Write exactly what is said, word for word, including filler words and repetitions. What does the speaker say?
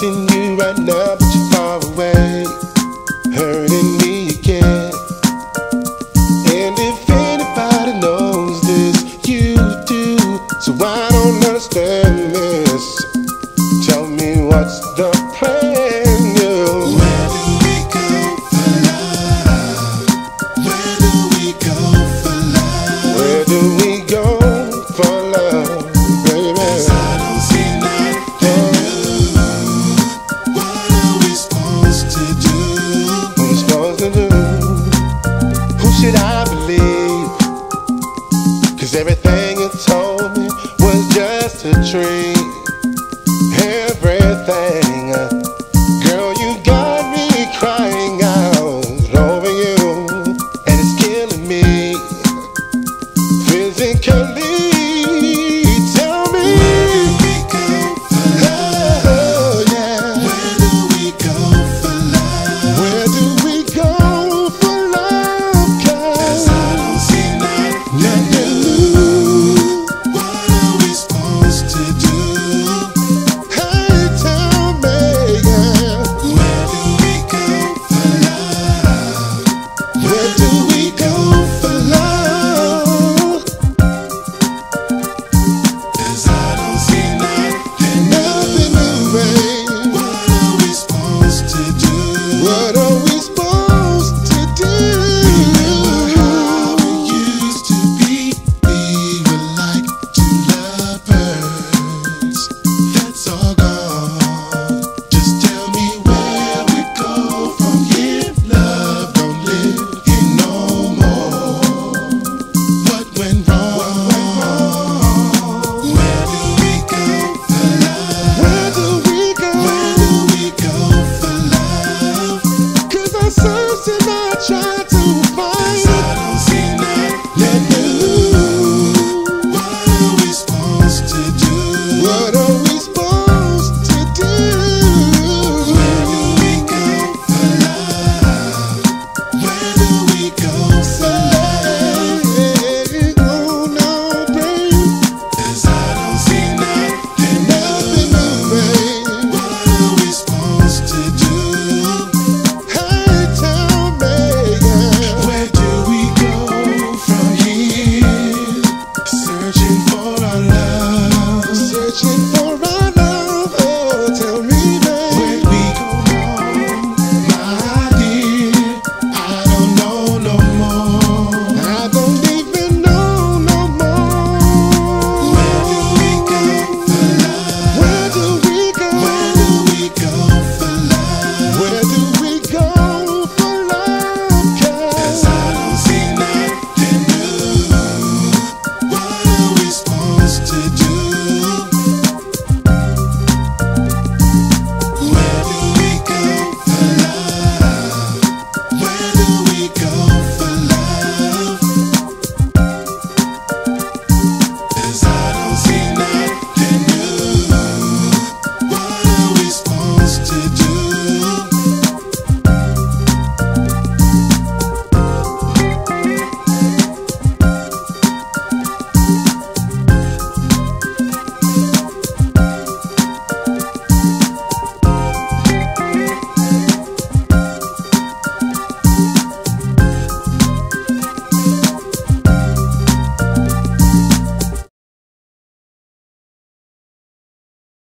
missing you right now, but you're far away, hurting me again. And if anybody knows this, you do. So I don't understand this. Tell me what's the plan, yo? Where do we go for love? Where do we go for love? Where do we go for love, baby? 'Cause I don't see nothing new. What are we supposed to do? What we supposed to do? Who should I believe? 'Cause everything you told me was just a dream.